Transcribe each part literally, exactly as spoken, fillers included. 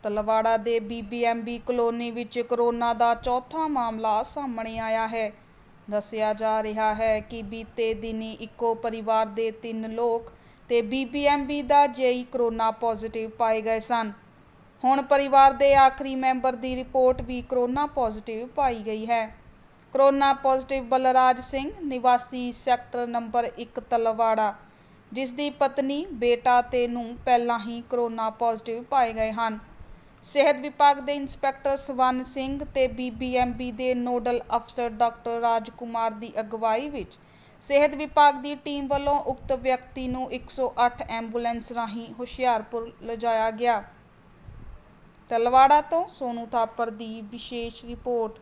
ਤਲਵਾੜਾ ਦੇ B B M B colony ਵਿੱਚ corona ਦਾ ਚੌਥਾ ਮਾਮਲਾ ਸਾਹਮਣੇ ਆਇਆ ਹੈ। ਦੱਸਿਆ ਜਾ ਰਿਹਾ ਹੈ ਕਿ ਬੀਤੇ ਦਿਨੀ ਇੱਕੋ ਪਰਿਵਾਰ ਦੇ ਤਿੰਨ ਲੋਕ ਤੇ ਬੀ ਬੀ ਐਮ ਬੀ ਦਾ ਜੇਈ ਕੋਰੋਨਾ ਪੋਜ਼ਿਟਿਵ ਪਾਏ ਗਏ ਸਨ। ਹੁਣ ਪਰਿਵਾਰ ਦੇ ਆਖਰੀ ਮੈਂਬਰ ਦੀ ਰਿਪੋਰਟ ਵੀ ਕੋਰੋਨਾ ਪੋਜ਼ਿਟਿਵ ਪਾਈ ਗਈ ਹੈ। ਕੋਰੋਨਾ ਪੋਜ਼ਿਟਿਵ ਬਲਰਾਜ ਸਿੰਘ ਨਿਵਾਸੀ ਸੈਕਟਰ ਨੰਬਰ ਇੱਕ ਤਲਵਾੜਾ, ਜਿਸ ਦੀ ਪਤਨੀ, बेटा ਤੇ ਨੂੰ ਪਹਿਲਾਂ ਹੀ ਕੋਰੋਨਾ ਪੋਜ਼ਿਟਿਵ ਪਾਏ ਗਏ ਹਨ। ਸਿਹਤ ਵਿਭਾਗ ਦੇ ਇੰਸਪੈਕਟਰ ਸਵਰਨ ਸਿੰਘ ਤੇ ਬੀ ਬੀ ਐਮ ਬੀ ਦੇ ਨੋਡਲ ਅਫਸਰ ਡਾਕਟਰ ਰਾਜ ਕੁਮਾਰ ਦੀ ਅਗਵਾਈ ਵਿੱਚ ਸਿਹਤ ਵਿਭਾਗ ਦੀ ਟੀਮ ਵੱਲੋਂ ਉਕਤ ਵਿਅਕਤੀ ਨੂੰ ਇੱਕ ਸੌ ਅੱਠ ਐਂਬੂਲੈਂਸ ਰਾਹੀਂ ਹੁਸ਼ਿਆਰਪੁਰ ਲਿਜਾਇਆ ਗਿਆ। ਤਲਵਾੜਾ ਤੋਂ ਸੋਨੂ ਥਾਪਰ ਦੀ ਵਿਸ਼ੇਸ਼ ਰਿਪੋर्ट।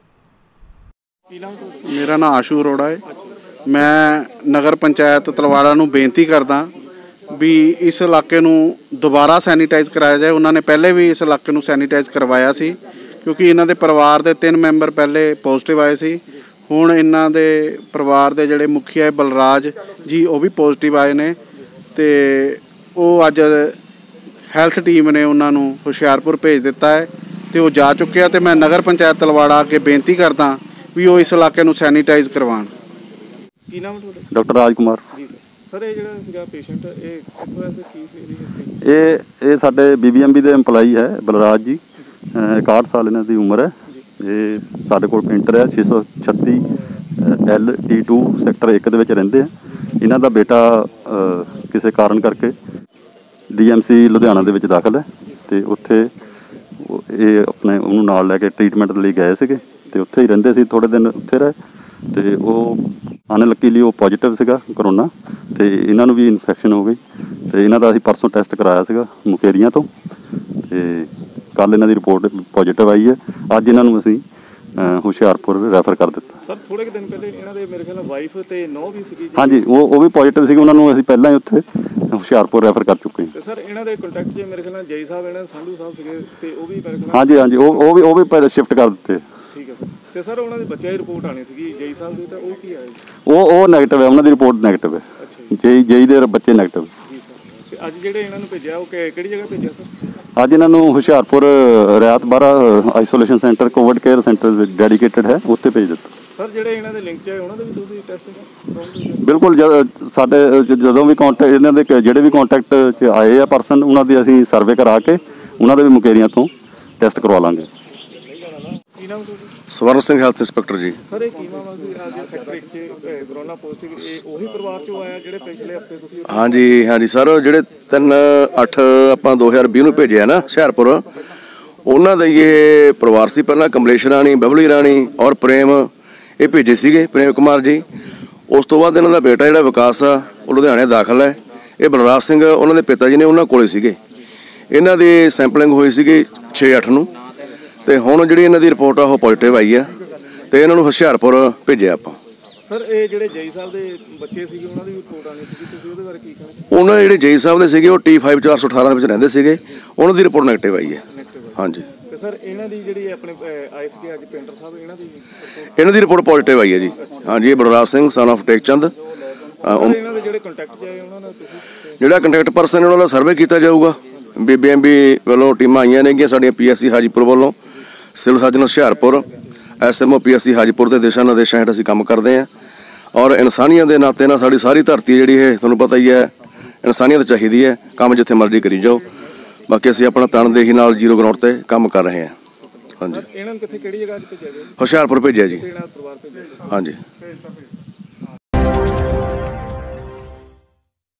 मेरा नाम आशू अरोड़ा है। मैं नगर पंचायत तलवाड़ा नूं बेनती करदा भी इस इलाके नूं दोबारा सैनीटाइज कराया जाए। उन्होंने पहले भी इस इलाके नूं सैनीटाइज करवाया सी, क्योंकि इन्हां दे परिवार दे तीन मैंबर पहले पॉजिटिव आए सी। हुण इन्हां दे परिवार दे जिहड़े मुखिया बलराज जी वो भी पॉजिटिव आए ने ते वो अज हैल्थ टीम ने उन्होंने हुशियारपुर भेज दिता है तो वो जा चुके हैं। तो मैं नगर पंचायत तलवाड़ा अगे बेनती करदा भी वो इस इलाके नूं सैनीटाइज करवाण। ਕੀ ਨਾਮ ਤੁਹਾਡਾ? डॉक्टर राज कुमार। ਜੀ ਸਰ, ਇਹ ਜਿਹੜਾ ਸੀਗਾ ਪੇਸ਼ੈਂਟ ਇਹ ਕਿੱਥੋਂ ਐਸੇ ਕੀ ਇਹਦੀ ਹਿਸਟਰੀ? ਇਹ ਇਹ ਸਾਡੇ ਬੀ ਬੀ ਐਮ ਬੀ ਦੇ EMPLOYE ਹੈ ਬਲਰਾਜ ਜੀ। ਇਕਾਹਠ ਸਾਲ ਇਹਨਾਂ ਦੀ ਉਮਰ ਹੈ। ਇਹ ਸਾਡੇ ਕੋਲ ਪੇਂਟਰ ਹੈ। ਛੇ ਸੌ ਛੱਤੀ ਐਲ ਟੀ ਟੂ ਸੈਕਟਰ ਇੱਕ ਦੇ ਵਿੱਚ ਰਹਿੰਦੇ ਆ। ਇਹਨਾਂ ਦਾ ਬੇਟਾ ਕਿਸੇ ਕਾਰਨ ਕਰਕੇ ਡੀ ਐਮ ਸੀ ਲੁਧਿਆਣਾ ਦੇ ਵਿੱਚ ਦਾਖਲ ਹੈ ਤੇ ਉੱਥੇ ਇਹ ਆਪਣੇ ਉਹਨੂੰ ਨਾਲ ਲੈ ਕੇ ਟ੍ਰੀਟਮੈਂਟ ਲਈ ਗਏ ਸੀਗੇ ਤੇ ਉੱਥੇ ਹੀ ਰਹਿੰਦੇ ਸੀ। ਥੋੜ੍ਹੇ ਦਿਨ ਉੱਥੇ ਰਹੇ ਤੇ ਉਹ ਅਨਲੱਕੀਲੀ ਉਹ ਪੋਜ਼ੀਟਿਵ ਸੀਗਾ ਕਰੋਨਾ ਤੇ ਇਹਨਾਂ ਨੂੰ ਵੀ ਇਨਫੈਕਸ਼ਨ ਹੋ ਗਈ ਤੇ ਇਹਨਾਂ ਦਾ ਅਸੀਂ ਪਰਸੋਂ ਟੈਸਟ ਕਰਾਇਆ ਸੀਗਾ ਮੁਕੇਰੀਆਂ ਤੋਂ ਤੇ ਕੱਲ੍ਹ ਇਹਨਾਂ ਦੀ ਰਿਪੋਰਟ ਪੋਜ਼ੀਟਿਵ ਆਈ ਹੈ। ਅੱਜ ਇਹਨਾਂ ਨੂੰ ਅਸੀਂ ਹੁਸ਼ਿਆਰਪੁਰ ਰੈਫਰ ਕਰ ਦਿੱਤਾ। ਸਰ, ਥੋੜ੍ਹੇ ਦਿਨ ਪਹਿਲੇ ਇਹਨਾਂ ਦੇ ਮੇਰੇ ਖਿਆਲ ਨਾਲ ਵਾਈਫ ਤੇ ਨੌ ਵੀ ਸੀਗੀ। ਹਾਂਜੀ, ਉਹ ਉਹ ਵੀ ਪੋਜ਼ੀਟਿਵ ਸੀਗੇ। ਉਹਨਾਂ ਨੂੰ ਅਸੀਂ ਪਹਿਲਾਂ ਹੀ ਉੱਥੇ ਹੁਸ਼ਿਆਰਪੁਰ ਰੈਫਰ ਕਰ ਚੁੱਕੇ ਹਾਂ। ਤੇ ਸਰ, ਇਹਨਾਂ ਦੇ ਕੰਟੈਕਟ 'ਚ ਮੇਰੇ ਖਿਆਲ ਨਾਲ ਜੈ ਸਾਹਿਬ, ਇਹਨਾਂ ਸੰਧੂ ਸਾਹਿਬ ਸੀਗੇ ਤੇ ਉਹ ਵੀ ਮੇਰੇ ਖਿਆਲ। ਹਾਂਜੀ ਹਾਂਜੀ, ਉਹ ਉਹ ਵੀ ਉਹ ਵੀ ਸ਼ਿਫਟ ਕਰ ਦਿੱਤੇ। ਠੀਕ ਹੈ ਸਰ। ਤੇ ਸਰ, ਉਹਨਾਂ ਦੇ ਬੱਚਿਆਂ ਦੀ ਰਿਪੋਰਟ ਆਣੀ ਸੀਗੀ ਜੈ ਸਾਹਿਬ ਦੀ, ਤਾਂ ਉਹ ਕੀ ਆਇਆ? ਉਹ ਉਹ ਨੈਗੇਟਿਵ ਹੈ। ਉਹਨਾਂ ਦੀ ਰਿਪੋਰਟ ਨੈਗੇਟਿਵ ਹੈ। ਜੇਈ ਜੇਈ ਦੇ ਬੱਚੇ ਨੈਗੇਟਿਵ। ਜੀ ਸਰ। ਤੇ ਅੱਜ ਜਿਹੜੇ ਇਹਨਾਂ ਨੂੰ ਭੇਜਿਆ ਉਹ ਕਿਹੜੀ ਜਗ੍ਹਾ ਭੇਜਿਆ ਸਰ? ਅੱਜ ਇਹਨਾਂ ਨੂੰ Hoshiarpur Rayat Bahra isolation centre covid care centre ਵਿੱਚ ਡੈਡੀਕੇਟਡ ਹੈ, ਉੱਥੇ ਭੇਜ ਦਿੱਤਾ। ਸਰ, ਜਿਹੜੇ ਇਹਨਾਂ ਦੇ ਲਿੰਕ 'ਚ ਹੈ ਉਹਨਾਂ ਦੇ ਵੀ ਤੁਸੀਂ ਟੈਸਟ? ਬਿਲਕੁਲ। ਸਾਡੇ ਜਦੋਂ ਵੀ ਕੰਟੈਕਟ ਇਹਨਾਂ ਦੇ ਜਿਹੜੇ ਵੀ ਕੰਟੈਕਟ 'ਚ ਆਏ ਆ ਪਰਸਨ, ਉਹਨਾਂ ਦੀ ਅਸੀਂ ਸਰਵੇ ਕਰਾ ਕੇ ਉਹਨਾਂ ਦੇ ਵੀ ਮੁਕੇਰੀਆਂ ਤੋਂ ਟੈਸਟ ਕਰਵਾ ਲਾਂਗੇ। ਕੀ ਨਾਮ ਤੁਹਾਡਾ? Swaran Singh, health inspector ji. Sir, ਇਹ ਕੀ ਮਾਮਲਾ ਸੀ ਅੱਜ ਸੈਕਟਰ ਇੱਕ 'ਚ ਕੋਰੋਨਾ ਪੋਜ਼ਿਟਿਵ? ਇਹ ਉਹੀ ਪਰਿਵਾਰ 'ਚੋਂ ਆਇਆ ਜਿਹੜੇ ਪਿਛਲੇ ਹਫ਼ਤੇ ਤੁਸੀਂ? ਹਾਂਜੀ ਹਾਂਜੀ ਸਰ, ਜਿਹੜੇ ਤਿੰਨ ਅੱਠ ਆਪਾਂ ਦੋ ਹਜ਼ਾਰ ਵੀਹ ਨੂੰ ਭੇਜਿਆ ਨਾ ਹੁਸ਼ਿਆਰਪੁਰ, ਉਹਨਾਂ ਦਾ ਇਹ ਪਰਿਵਾਰ ਸੀ। ਪਹਿਲਾਂ ਕਮਲੇਸ਼ ਰਾਣੀ, ਬਬਲੀ ਰਾਣੀ ਔਰ ਪ੍ਰੇਮ ਇਹ ਭੇਜੇ ਸੀਗੇ, ਪ੍ਰੇਮ ਕੁਮਾਰ ਜੀ। ਉਸ ਤੋਂ ਬਾਅਦ ਇਹਨਾਂ ਦਾ ਬੇਟਾ ਜਿਹੜਾ ਵਿਕਾਸ ਆ ਉਹ ਲੁਧਿਆਣੇ ਦਾਖਲ ਹੈ। ਇਹ ਬਲਰਾਜ ਸਿੰਘ ਉਹਨਾਂ ਦੇ ਪਿਤਾ ਜੀ ਨੇ ਉਹਨਾਂ ਕੋਲੇ ਸੀਗੇ। ਇਹਨਾਂ ਦੀ ਸੈਂਪਲਿੰਗ ਹੋਈ ਸੀਗੀ ਛੇ ਅੱਠ ਨੂੰ ਤੇ ਹੁਣ ਜਿਹੜੀ ਇਹਨਾਂ ਦੀ ਰਿਪੋਰਟ ਆ ਉਹ ਪੋਜ਼ੀਟਿਵ ਆਈ ਆ ਤੇ ਇਹਨਾਂ ਨੂੰ ਹੁਸ਼ਿਆਰਪੁਰ ਭੇਜਿਆ ਆਪਾਂ। ਸਰ, ਇਹ ਜਿਹੜੇ ਜੈ ਸਾਹਿਬ ਦੇ ਬੱਚੇ ਸੀਗੇ ਉਹਨਾਂ ਦੀ ਰਿਪੋਰਟ ਆਣੀ ਸੀਗੀ, ਤੁਸੀਂ ਉਹਦੇ ਬਾਰੇ ਕੀ ਕਹਿਣਾ? ਉਹਨਾਂ ਜਿਹੜੇ ਜੈ ਸਾਹਿਬ ਦੇ ਸੀਗੇ ਉਹ ਟੀ ਫਾਈਵ ਚਾਰ ਸੌ ਅਠਾਰਾਂ ਦੇ ਵਿੱਚ ਰਹਿੰਦੇ ਸੀਗੇ, ਉਹਨਾਂ ਦੀ ਰਿਪੋਰਟ ਨੈਗੇਟਿਵ ਆਈ ਹੈ। ਹਾਂਜੀ। ਤੇ ਸਰ, ਇਹਨਾਂ ਦੀ ਜਿਹੜੀ ਆਪਣੇ ਆਈ ਸੀ ਅੱਜ ਪੇਂਟਰ ਸਾਹਿਬ, ਇਹਨਾਂ ਦੀ ਇਹਨਾਂ ਦੀ ਰਿਪੋਰਟ ਪੋਜ਼ੀਟਿਵ ਆਈ ਹੈ ਜੀ। ਹਾਂਜੀ, ਇਹ ਬਲਰਾਜ ਸਿੰਘ ਸਨ ਆਫ ਟੇਕਚੰਦ। ਇਹਨਾਂ ਦੇ ਜਿਹੜੇ ਕੰਟੈਕਟ 'ਚ ਆਏ ਉਹਨਾਂ ਦਾ ਤੁਸੀਂ? ਜਿਹੜਾ ਕੰਟੈਕਟ ਪਰਸਨ ਉਹਨਾਂ ਦਾ ਸਰਵੇ ਕੀਤਾ ਜਾਊਗਾ। ਬੀ ਬੀ ਐਮ ਬੀ ਵੱਲੋਂ ਟੀਮਾਂ ਆਈਆਂ ਨੇਗੀਆਂ ਸਾਡੀਆਂ, ਪੀ ਐਸ ਸੀ ਹਾਜੀਪੁਰ ਵੱਲੋਂ, civil surgeon Hoshiarpur, S M O P S C Hajipur ਦੇ ਦਿਸ਼ਾ ਨਿਰਦੇਸ਼ਾਂ ਹੇਠ ਅਸੀਂ ਕੰਮ ਕਰਦੇ ਹਾਂ। ਔਰ ਇਨਸਾਨੀਅਤ ਦੇ ਨਾਤੇ ਨਾਲ ਸਾਡੀ ਸਾਰੀ ਧਰਤੀ ਜਿਹੜੀ ਇਹ ਤੁਹਾਨੂੰ ਪਤਾ ਹੀ ਹੈ, ਇਨਸਾਨੀਅਤ ਚਾਹੀਦੀ ਹੈ। ਕੰਮ ਜਿੱਥੇ ਮਰਜ਼ੀ ਕਰੀ ਜਾਓ। ਬਾਕੀ ਅਸੀਂ ਆਪਣਾ ਤਨਦੇਹੀ ਨਾਲ ਜ਼ੀਰੋ ਗਰਾਊਂਡ 'ਤੇ ਕੰਮ ਕਰ ਰਹੇ ਹਾਂ। ਹਾਂਜੀ। ਇਹਨਾਂ ਨੂੰ ਕਿੱਥੇ ਕਿਹੜੀ ਜਗ੍ਹਾ 'ਤੇ ਭੇਜਿਆ ਗਿਆ? ਹੁਸ਼ਿਆਰਪੁਰ ਭੇਜਿਆ ਜੀ। ਪਰਿਵਾਰ ਭੇਜਿਆ? ਹਾਂਜੀ।